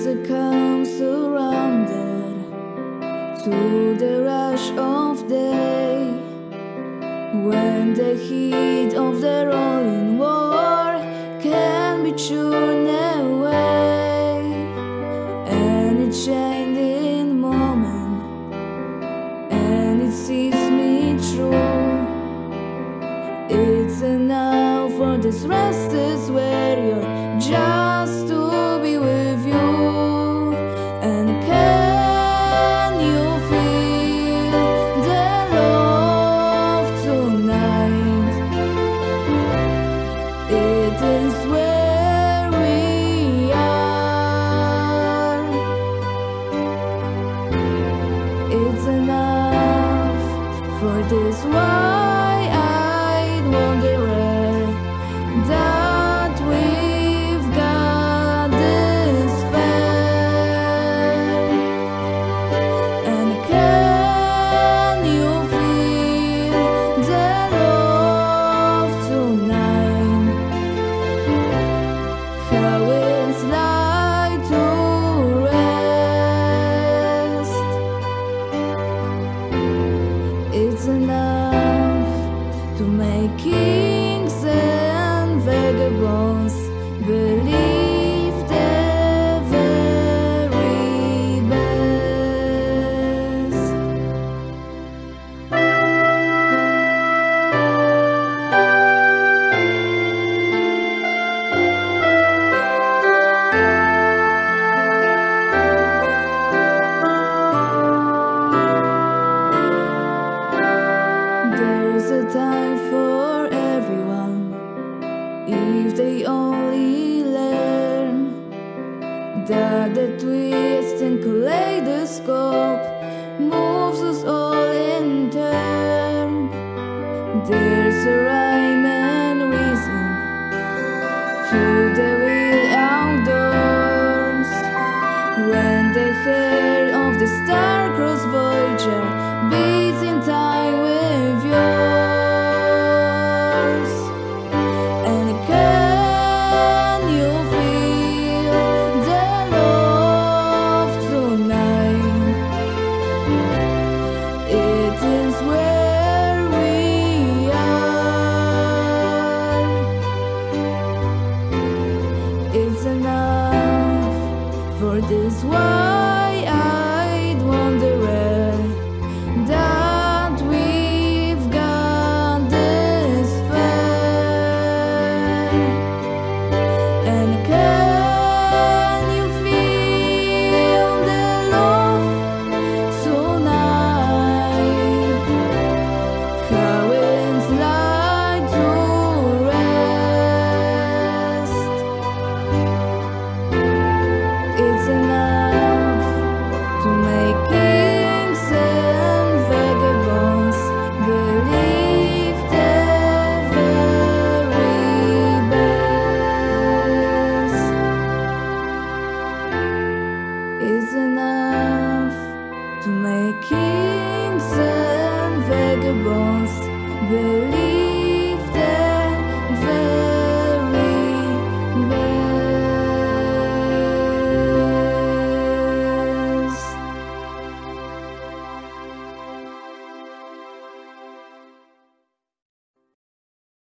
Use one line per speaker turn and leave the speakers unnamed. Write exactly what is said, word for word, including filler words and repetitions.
music comes surrounded to the rush of day, when the heat of the rolling war can be churned away. And it changing moment, and it sees me through. It's enough for this restless warrior just to be with you. And can you feel the love tonight? It is where we are. It's enough for this wide-eyed wanderer that we've got this fair. And can you feel the love tonight? How it's like to rest. It's enough to make kings and vagabonds believe the very best. There's a time for everyone, if they only learn that the twist and kaleidoscope moves us all in turn. There's a rhyme and reason to the real outdoors, when the heart of the star-crossed Voyager beats in time with yours. And can you feel the love tonight? It is where we are. It's enough for this world.